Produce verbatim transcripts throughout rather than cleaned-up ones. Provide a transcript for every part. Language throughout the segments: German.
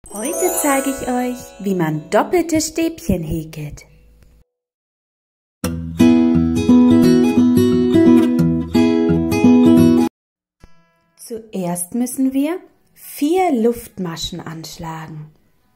Heute zeige ich euch, wie man doppelte Stäbchen häkelt. Zuerst müssen wir vier Luftmaschen anschlagen.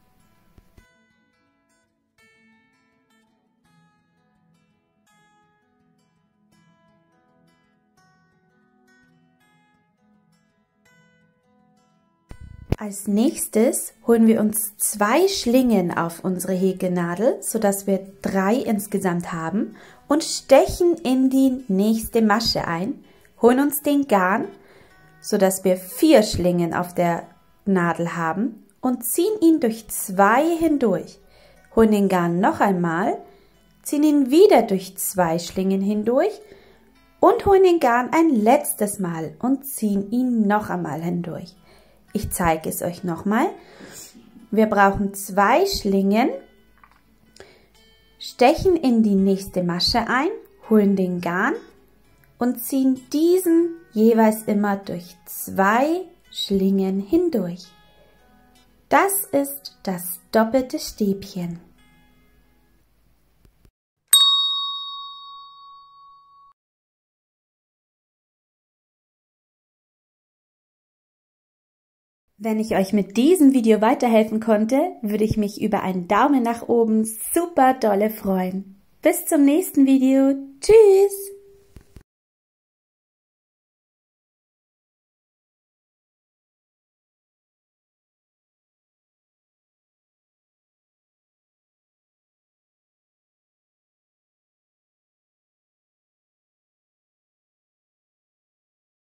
Als nächstes holen wir uns zwei Schlingen auf unsere Häkelnadel, sodass wir drei insgesamt haben, und stechen in die nächste Masche ein, holen uns den Garn, sodass wir vier Schlingen auf der Nadel haben und ziehen ihn durch zwei hindurch, holen den Garn noch einmal, ziehen ihn wieder durch zwei Schlingen hindurch und holen den Garn ein letztes Mal und ziehen ihn noch einmal hindurch. Ich zeige es euch nochmal. Wir brauchen zwei Schlingen, stechen in die nächste Masche ein, holen den Garn und ziehen diesen jeweils immer durch zwei Schlingen hindurch. Das ist das doppelte Stäbchen. Wenn ich euch mit diesem Video weiterhelfen konnte, würde ich mich über einen Daumen nach oben super dolle freuen. Bis zum nächsten Video. Tschüss!